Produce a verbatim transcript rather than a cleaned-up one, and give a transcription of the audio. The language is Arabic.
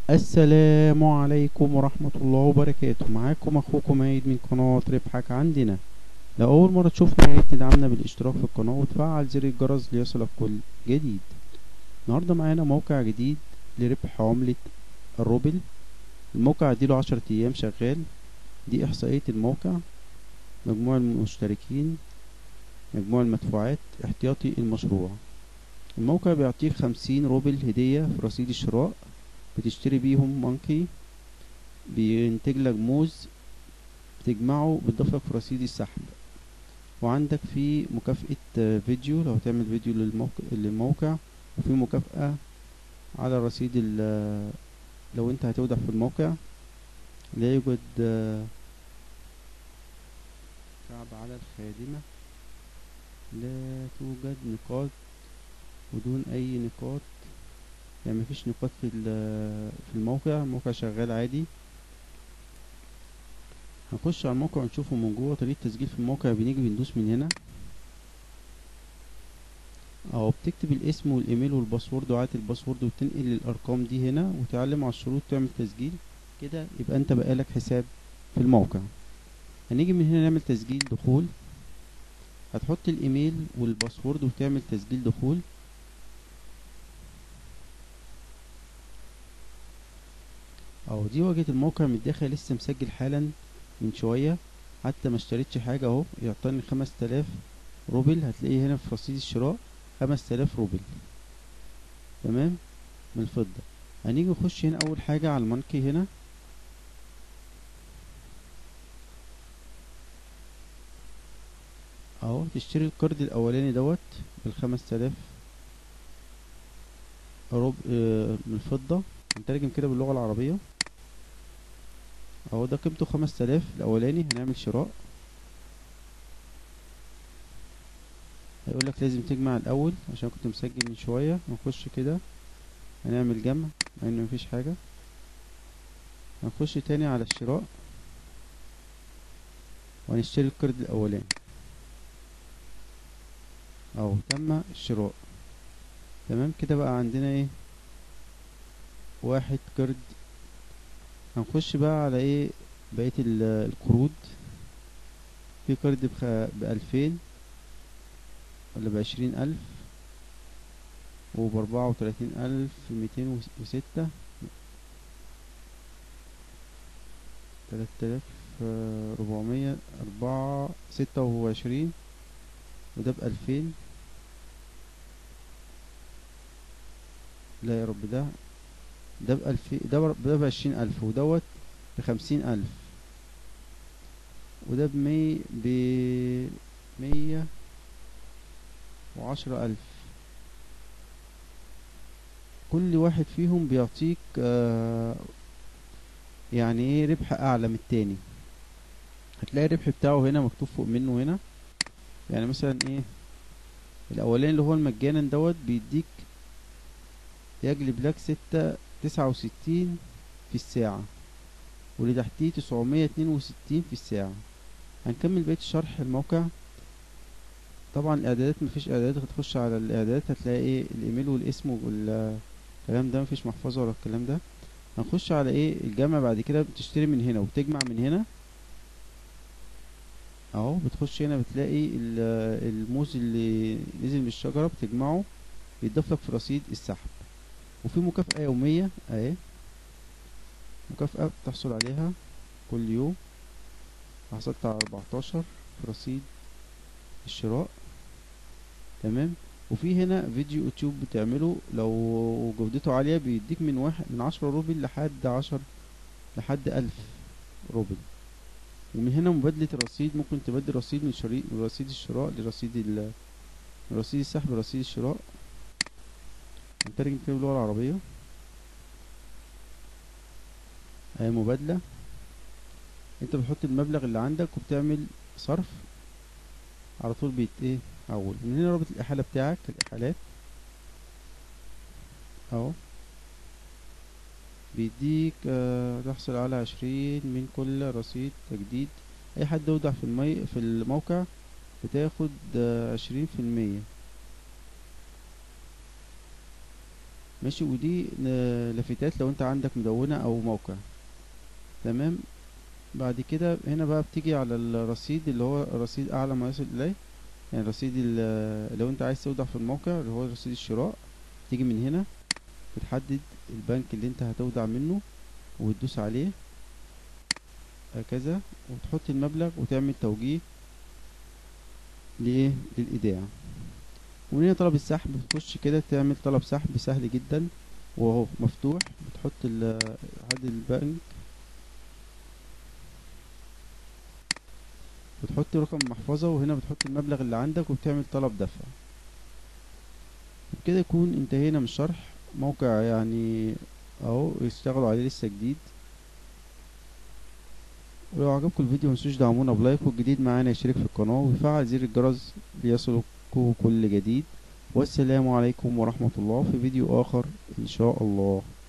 السلام عليكم ورحمة الله وبركاته. معاكم اخوكم عيد من قناة ربحك عندنا. لو اول مرة تشوفنا يا ريت تدعمنا بالاشتراك في القناة وتفعل زر الجرس ليصلك كل جديد. النهاردة معانا موقع جديد لربح عملة الروبل. الموقع اديله عشرة ايام شغال. دي احصائية الموقع: مجموع المشتركين، مجموع المدفوعات، احتياطي المشروع. الموقع بيعطيك خمسين روبل هدية في رصيد الشراء، بتشتري بيهم مونكي، بينتج لك موز بتجمعه بتضيفلك في رصيد السحب. وعندك في مكافأة فيديو لو هتعمل فيديو للموقع, للموقع وفي مكافأة على رصيد لو انت هتودع في الموقع. لا يوجد كعب على الخادمة، لا توجد نقاط بدون اي نقاط، يعني مفيش نقاط في في الموقع. الموقع شغال عادي. هنخش على الموقع ونشوفه من جوه. طريقة تسجيل في الموقع: بنيجي بندوس من هنا اهو، بتكتب الاسم والايميل والباسورد وعادة الباسورد وتنقل الارقام دي هنا وتعلم على الشروط تعمل تسجيل. كده يبقى انت بقالك حساب في الموقع. هنيجي من هنا نعمل تسجيل دخول. هتحط الايميل والباسورد وتعمل تسجيل دخول. اهو دي واجهة الموقع من الداخل. لسه مسجل حالا من شوية، حتى ما اشتريتش حاجة اهو. يعطيني خمس تلاف روبل. هتلاقيه هنا في رصيد الشراء خمس تلاف روبل، تمام، من الفضة. هنيجي نخش هنا اول حاجة على المانكي هنا اهو. تشتري القرض الاولاني دوت بالخمس تلاف روب آه من الفضة. هنترجم كده باللغة العربية اهو. ده قيمته خمس تلاف الاولاني. هنعمل شراء. هيقولك لازم تجمع الاول عشان كنت مسجل من شوية. هنخش كده هنعمل جمع مع انه مفيش حاجة. هنخش تاني على الشراء وهنشتري القرض الاولاني اهو. تم الشراء، تمام كده. بقى عندنا ايه؟ واحد قرض. هنخش بقى على ايه بقية القروض. في قرض بخ... بألفين ولا بعشرين ألف وبأربعة وتلاتين ألف ميتين وستة، تلات آلاف ربعمية أربعة ستة وعشرين. وده بألفين. لا يا رب، ده ده بألفين. ده ب- ده بعشرين ألف ودوت بخمسين ألف. وده بمية بمية وعشرة ألف. كل واحد فيهم بيعطيك آه يعني ايه ربح أعلى من التاني. هتلاقي الربح بتاعه هنا مكتوب فوق منه هنا. يعني مثلا ايه، الأولاني اللي هو المجانا دوت بيديك يجلب لك ستة تسعة وستين في الساعة، واللي تحتيه تسعمية اتنين وستين في الساعة. هنكمل بقية شرح الموقع. طبعا الاعدادات مفيش اعدادات. هتخش على الاعدادات هتلاقي ايه الايميل والاسم والكلام ده، مفيش محفظة ولا الكلام ده. هنخش على ايه الجمع. بعد كده بتشتري من هنا وبتجمع من هنا اهو. بتخش هنا بتلاقي ال- الموز اللي نزل من الشجرة بتجمعه بيتضاف لك في رصيد السحب. وفي مكافأة يومية اهي، مكافأة بتحصل عليها كل يوم. حصلت على أربعتاشر في رصيد الشراء، تمام. وفي هنا فيديو يوتيوب بتعمله لو جودته عالية بيديك من واحد من عشرة روبل لحد عشر لحد ألف روبل. ومن هنا مبادلة الرصيد، ممكن تبدل رصيد من شريط من رصيد الشراء لرصيد ال من رصيد السحب لرصيد الشراء. نترجم كده باللغة العربية اهي مبادلة. انت بتحط المبلغ اللي عندك وبتعمل صرف على طول بيت ايه اول. من هنا رابط الاحالة بتاعك، الاحالات اهو. بيديك آه تحصل على عشرين من كل رصيد تجديد. اي حد يوضع في المي في الموقع بتاخد آه عشرين في المية. ماشي. ودي ن- لافتات لو انت عندك مدونة او موقع. تمام. بعد كده هنا بقى بتيجي على الرصيد اللي هو رصيد اعلى ما يصل اليه، يعني رصيد ال- لو انت عايز تودع في الموقع اللي هو رصيد الشراء، تيجي من هنا بتحدد البنك اللي انت هتودع منه وتدوس عليه هكذا، وتحط المبلغ وتعمل توجيه لايه للايداع. ومن هنا طلب السحب، بتخش كده تعمل طلب سحب سهل جدا وهو مفتوح. بتحط ال- عدد البنك، بتحط رقم المحفظة، وهنا بتحط المبلغ اللي عندك وبتعمل طلب دفع. وبكده يكون انتهينا من شرح موقع يعني اهو يشتغلوا عليه لسه جديد. ولو عجبكم الفيديو متنسوش دعمونا بلايك، والجديد معانا يشترك في القناة ويفعل زر الجرس ليصلكوا كل جديد. والسلام عليكم ورحمة الله في فيديو آخر إن شاء الله.